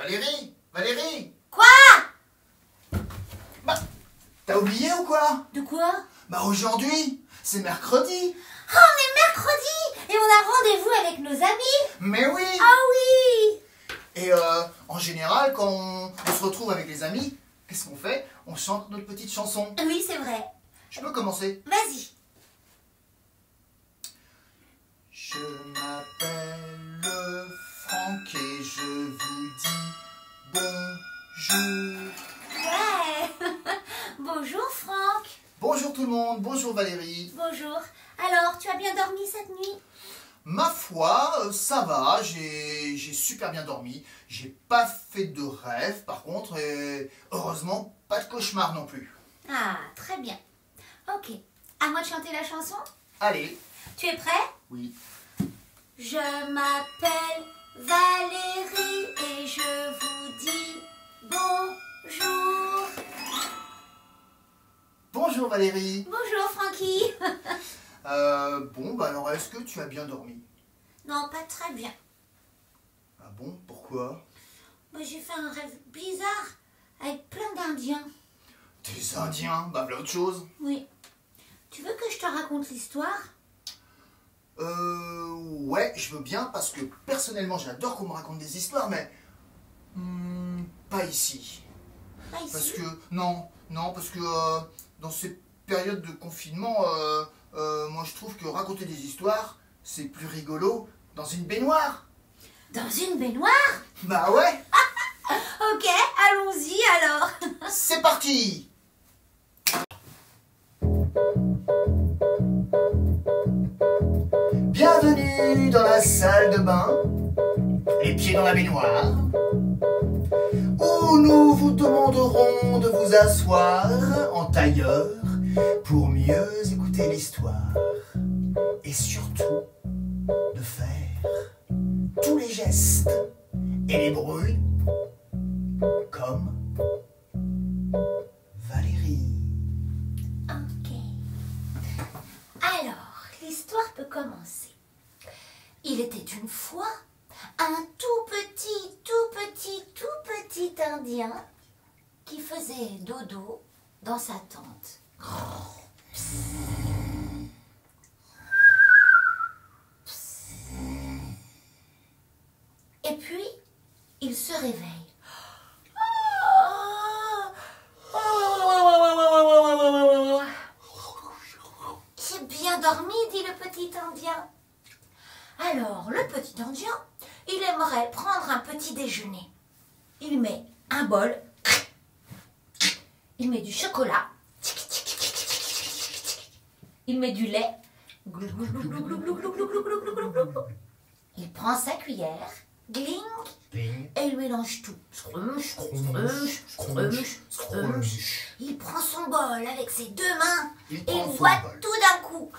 Valérie! Valérie! Quoi? Bah, t'as oublié ou quoi? De quoi? Bah aujourd'hui, c'est mercredi. Oh, on est mercredi et on a rendez-vous avec nos amis. Mais oui! Ah oui! Et en général, quand on se retrouve avec les amis, qu'est-ce qu'on fait? On chante notre petite chanson. Oui, c'est vrai. Je peux commencer? Vas-y. Je m'appelle Franck et je vous dis bonjour. Ouais. Bonjour Franck. Bonjour tout le monde, bonjour Valérie. Bonjour. Alors, tu as bien dormi cette nuit? Ma foi, ça va, j'ai super bien dormi. J'ai pas fait de rêve par contre, et heureusement, pas de cauchemar non plus. Ah, très bien. Ok. À moi de chanter la chanson? Allez, Tu es prêt? oui. Je m'appelle Valérie et je vous dis bonjour. Bonjour Valérie. Bonjour Francky. Bon, bah alors est-ce que tu as bien dormi? Non, pas très bien. Ah bon, pourquoi? J'ai fait un rêve bizarre avec plein d'Indiens. Des Indiens, bah voilà autre chose. Oui. Tu veux que je te raconte l'histoire? Ouais, je veux bien parce que personnellement j'adore qu'on me raconte des histoires, mais pas ici. Pas ici. Parce que, non, parce que dans ces périodes de confinement, moi je trouve que raconter des histoires, c'est plus rigolo dans une baignoire. Dans une baignoire? Bah ouais, Ok, allons-y alors. c'est parti. Bienvenue dans la salle de bain, les pieds dans la baignoire, où nous vous demanderons de vous asseoir en tailleur pour mieux écouter l'histoire et surtout de faire tous les gestes et les bruits comme Valérie. Ok. Alors, l'histoire peut commencer. Il était une fois un tout petit Indien qui faisait dodo dans sa tente. Et puis, il se réveille. J'ai bien dormi, dit le petit Indien. Alors, le petit Indien, il aimerait prendre un petit déjeuner. Il met un bol, il met du chocolat, il met du lait, il prend sa cuillère, gling, et il mélange tout. Scrunch, scrunch, scrunch, scrunch. Il prend son bol avec ses deux mains et il boit tout d'un coup.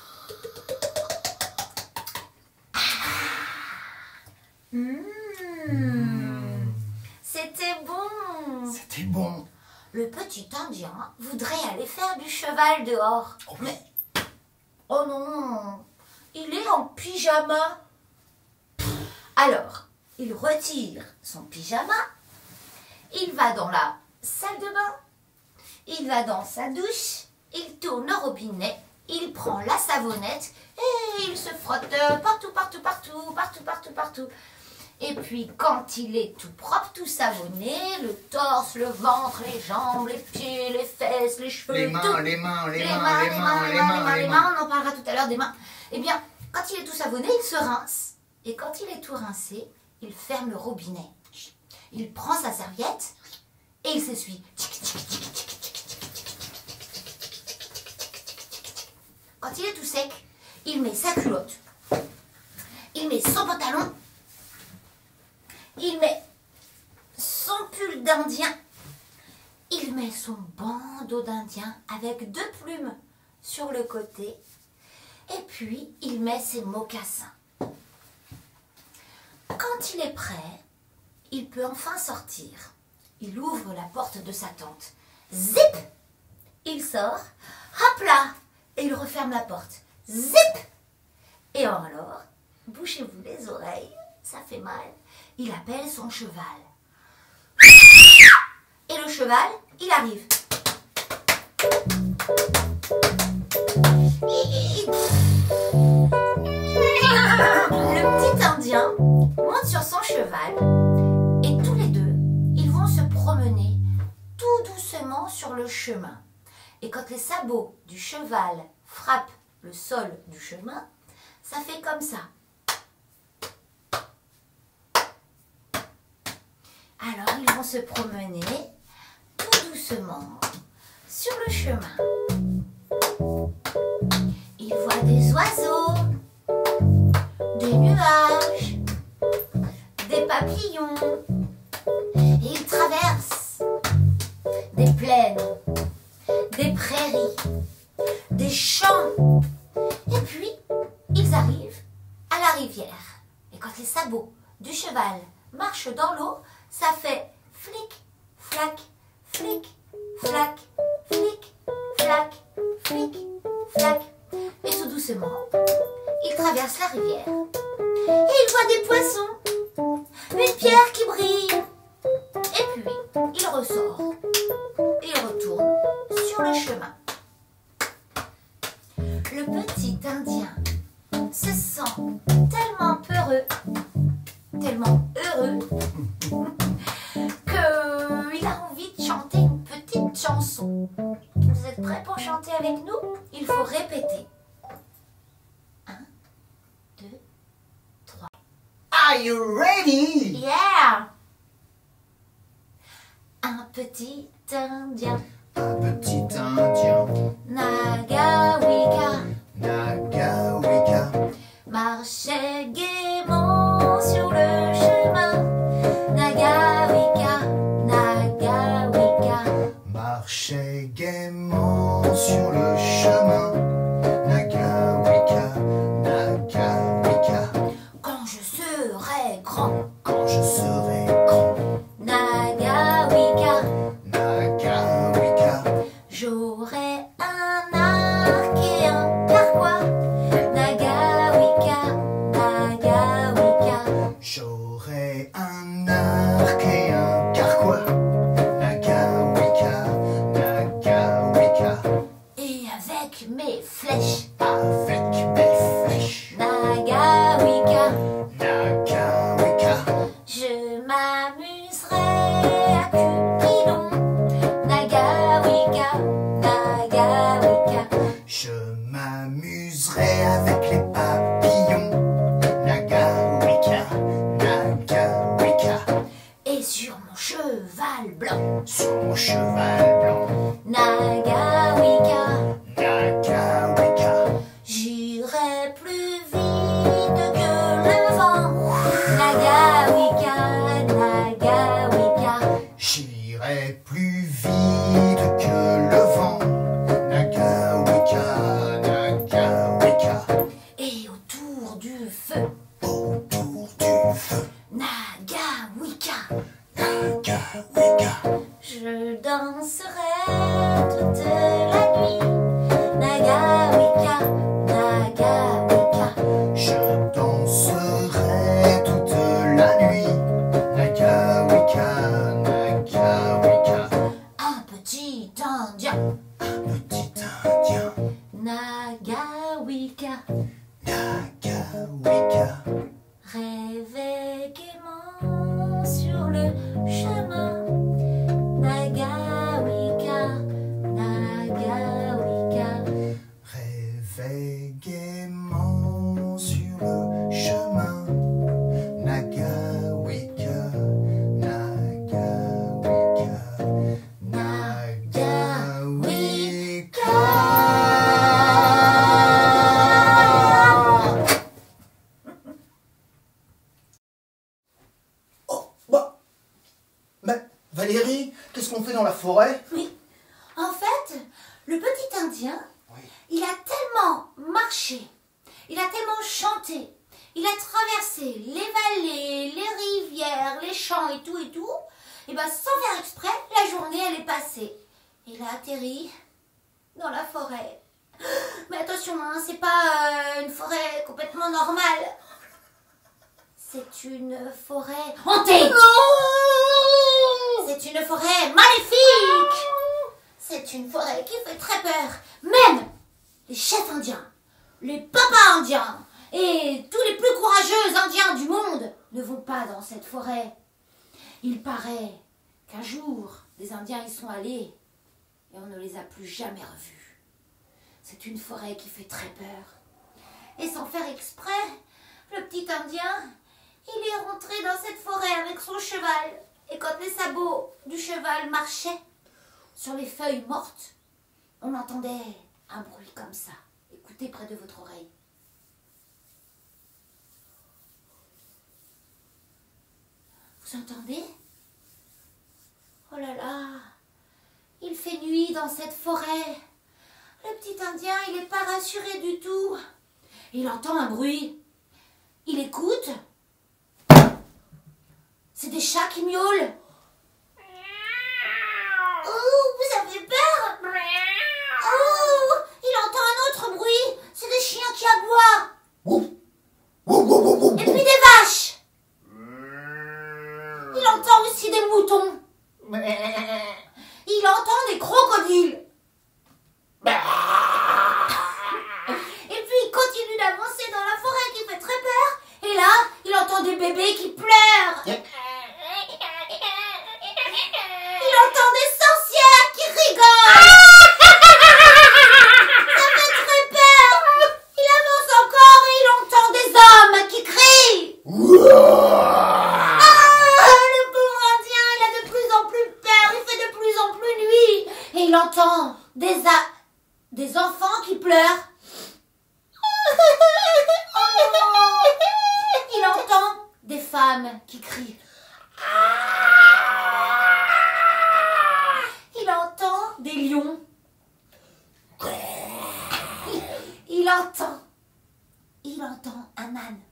C'était bon. C'était bon. Le petit Indien voudrait aller faire du cheval dehors. Oh, Mais, oh non, il est en pyjama. Alors, il retire son pyjama, il va dans la salle de bain, il va dans sa douche, il tourne le robinet, il prend la savonnette et il se frotte partout. Et puis, quand il est tout propre, tout savonné, le torse, le ventre, les jambes, les pieds, les fesses, les cheveux, Les mains, tout. les mains, On en parlera tout à l'heure des mains. Eh bien, quand il est tout savonné, il se rince. Et quand il est tout rincé, il ferme le robinet. Il prend sa serviette et il s'essuie. Quand il est tout sec, il met sa culotte. Il met son pantalon. Il met son pull d'Indien. Il met son bandeau d'Indien avec 2 plumes sur le côté. Et puis, il met ses mocassins. Quand il est prêt, il peut enfin sortir. Il ouvre la porte de sa tente. Zip! Il sort. Hop là! Et il referme la porte. Zip! Et alors, bouchez-vous les oreilles. Ça fait mal. Il appelle son cheval. Et le cheval, il arrive. Le petit Indien monte sur son cheval et tous les deux, ils vont se promener tout doucement sur le chemin. Et quand les sabots du cheval frappent le sol du chemin, ça fait comme ça. Alors ils vont se promener tout doucement sur le chemin. Ils voient des oiseaux, des nuages, des papillons. Et ils traversent des plaines, des prairies, des champs. Et puis, ils arrivent à la rivière. Et quand les sabots du cheval marchent dans l'eau, ça fait flic, flac, flic, flac, flic, flac, flic, flac. Et tout doucement, ils traversent la rivière. Et ils voient des poissons, une pierre qui brille. Et puis, il ressort. Et il retourne sur le chemin. Le petit Indien se sent tellement peureux, tellement heureux, qu'il a envie de chanter une petite chanson. Vous êtes prêts pour chanter avec nous? Il faut répéter. 1, 2, 3. Are you ready? Yeah! Un petit Indien, Un petit Indien, Nagawika, Nagawika, marchait gaiement sur le chemin. Nagawika, Nagawika, marchait gaiement sur le chemin. Nagawika, Nagawika, quand je serai grand. quand je serai grand. Nagawika, Nagawika, j'aurai un arc et un carquois. Nagawika, Nagawika, j'aurai un arc et un carquois. Nagawika, Nagawika, et avec mes flèches. avec mes flèches. Nagawika, Nagawika, je m'amuserai à Cupidon. Nagawika, Nagawika, je m'amuserai avec les papillons. Nagawika, Nagawika, et sur mon cheval blanc. sur mon cheval blanc. Nagawika, Nagawika, j'irai plus vite que le vent. Nagawika, Nagawika, j'irai plus vite que le vent. Nagawika, Nagawika, et autour du feu. autour du feu. Nagawika, Nagawika, je danserai toute la nuit. Nagawika, Nagawika, je danserai toute la nuit. Nagawika, Nagawika, un petit Indien. un petit Indien. Nagawika, Nagawika, rêvait gaiement sur le chemin. Nagawika, Nagawika, rêvait gaiement sur le chemin. Nagawika, Nagawika, Nagawika. Oh, bah, mais Valérie, qu'est-ce qu'on fait dans la forêt? Oui, en fait, le petit Indien, Oui. il a tellement marché, il a tellement chanté, il a traversé les vallées, les rivières, les champs et tout, et bien sans faire exprès, la journée elle est passée. Il a atterri dans la forêt. Mais attention, hein, c'est pas une forêt complètement normale. C'est une forêt hantée. Non! c'est une forêt maléfique. C'est une forêt qui fait très peur. Même les chefs indiens, les papas indiens et tous les plus courageux indiens du monde ne vont pas dans cette forêt. Il paraît qu'un jour, des Indiens y sont allés et on ne les a plus jamais revus. C'est une forêt qui fait très peur. Et sans faire exprès, le petit Indien, il est rentré dans cette forêt avec son cheval. Et quand les sabots du cheval marchaient sur les feuilles mortes, on entendait un bruit comme ça. Écoutez près de votre oreille. Vous entendez? Oh là là, il fait nuit dans cette forêt. Le petit Indien, il n'est pas rassuré du tout. Il entend un bruit. Il écoute. C'est des chats qui miaulent. Oh, vous avez peur? Oh, il entend un autre bruit. C'est des chiens qui aboient. Et puis des vaches. Il entend aussi des moutons. Il entend des crocodiles. Et puis il continue d'avancer dans la forêt qui fait très peur. Et là, il entend des bébés qui pleurent. Il entend des sorcières qui rigolent. Ça fait très peur. Il avance encore et il entend des hommes qui crient. Le pauvre Indien, il a de plus en plus peur. Il fait de plus en plus nuit. Et il entend des enfants qui pleurent. Il entend des femmes qui crient. Il entend des lions. Il entend un âne.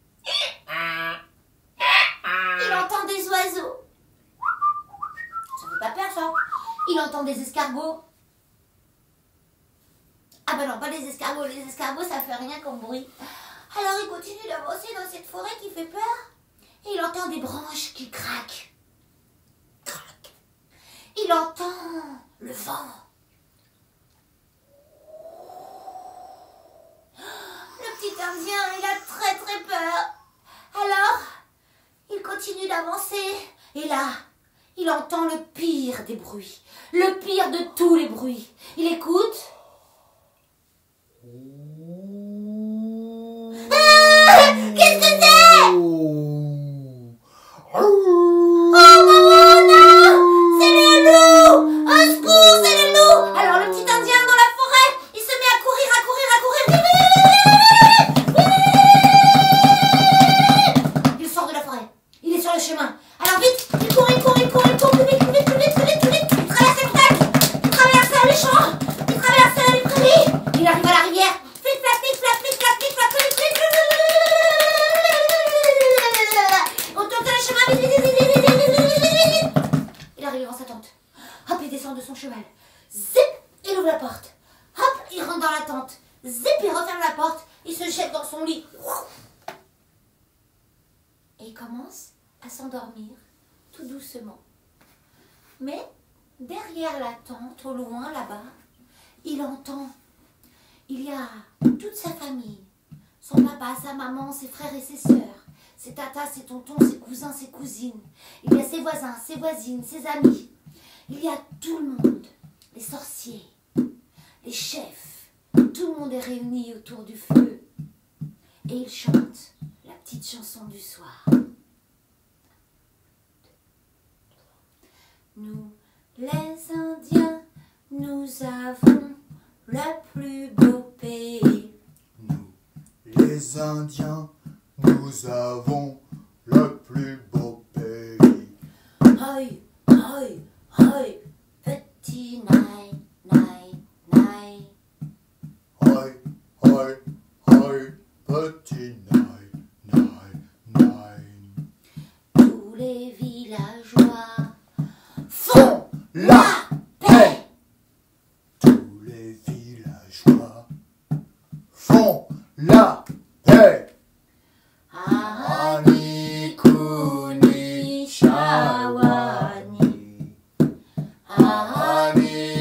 Il entend des oiseaux. Ça fait pas peur, ça. Il entend des escargots. Ah ben non, pas les escargots. Les escargots, ça fait rien comme bruit. Alors il continue d'avancer dans cette forêt qui fait peur. Et il entend des branches qui craquent. Crac. Il entend le vent. Le petit Indien, il a très très peur. Alors, il continue d'avancer. Et là, il entend le pire des bruits. Le pire de tous les bruits. Il écoute. Qu'est-ce que c'est? Oh maman, non! C'est le loup! Au secours, c'est le loup! Alors le petit Indien dans la forêt, il se met à courir, à courir, à courir. Il sort de la forêt. Il est sur le chemin. Alors vite, il court, plus vite, plus vite, plus vite, plus vite, plus vite. Il traverse les plaques, il traverse les champs, il traverse les prairies. Il arrive à la rivière. Il arrive devant sa tente. Hop, il descend de son cheval. Zip, il ouvre la porte. Hop, il rentre dans la tente. Zip, il referme la porte. Il se jette dans son lit. Et il commence à s'endormir tout doucement. Mais derrière la tente, au loin là-bas, il entend. Il y a toute sa famille. Son papa, sa maman, ses frères et ses sœurs. Ses tatas, ses tontons, ses cousins, ses cousines. Il y a ses voisins, ses voisines, ses amis. Il y a tout le monde. Les sorciers, les chefs. Tout le monde est réuni autour du feu. Et ils chantent la petite chanson du soir. Nous, les Indiens, nous avons le plus beau pays. Nous, les Indiens, nous avons le plus beau pays. Hoi, hoi, hoi, petit nai, nai, nai. Hoi, hoi, hoi, petit nai, nai, nai. Tous les villageois font La paix. Tous les villageois font la paix. Ani kuni shawani. amis.